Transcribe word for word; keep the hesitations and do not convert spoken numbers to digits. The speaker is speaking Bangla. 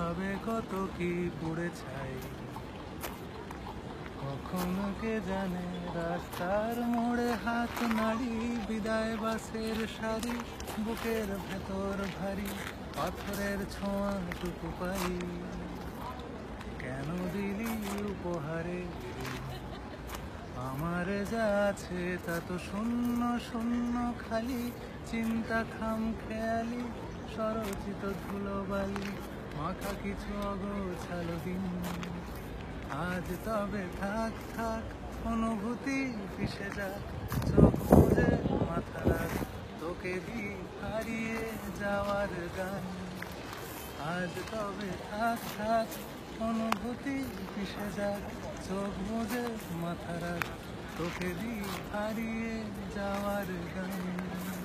ভাবে কত কি পুড়ে ছাই। কখনো কে জানে রাস্তার মোড়ে হাত নাড়ি, বিদায় বাসের সারি বুকের ভেতর ভারী, পাথরের ছোঁয়াটুকু পাই। কেন দিলি উপহারে আমার যা আছে তা তো শূন্য শূন্য খালি, চিন্তা খাম খেয়ালি সরচিত ধুলোবালি, মাখা কিছু অগোছালো দিন। আজ তবে থাক থাক অনুভূতি পিষে যাক, চোখ বুজে মাথা রাখ, তোকে দি হারিয়ে যাওয়ার গান। আজ তবে থাক থাক অনুভূতি পিষে যাক, চোখ বুজে মাথা রাখ, তোকে দি হারিয়ে যাওয়ার গান।